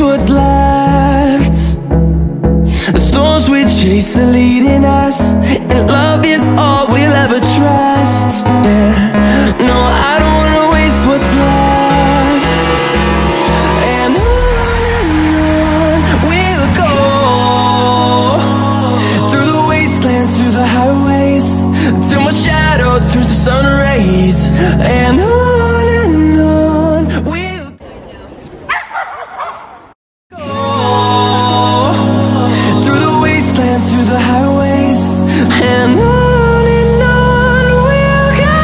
what's left. The storms we chase are leading us, and love is all we'll ever trust. Yeah, no, I don't wanna waste what's left. And on we'll go, through the wastelands, through the highways, till my shadow turns to sun rays. And on we'll go, through the wastelands, through the highways, and on we'll go.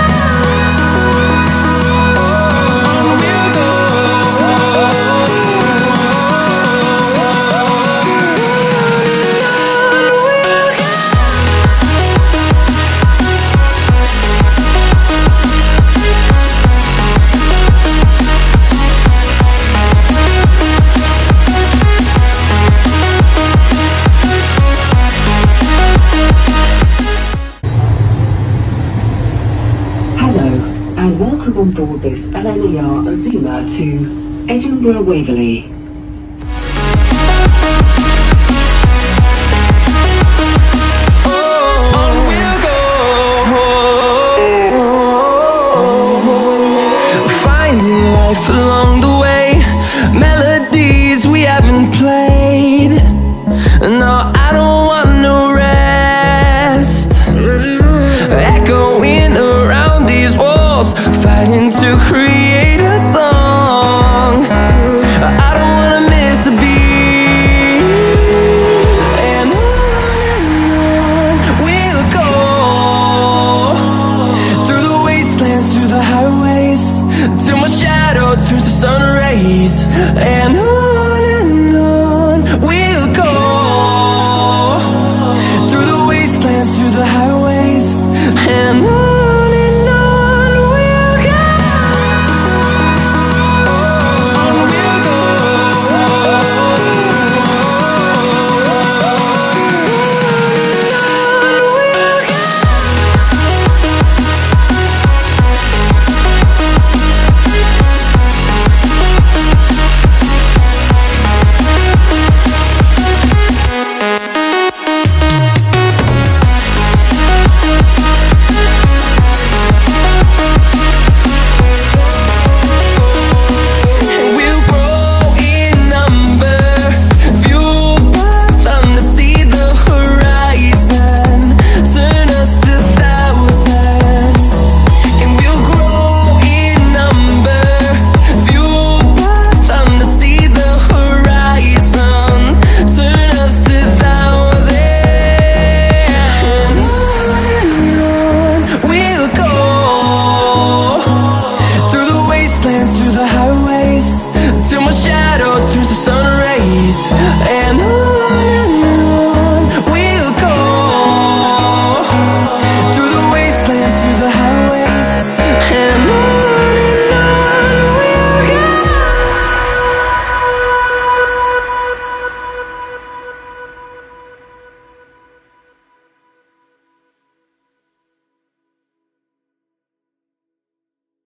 We'll go. Hello, and welcome on board this Lner Azuma to Edinburgh Waverley.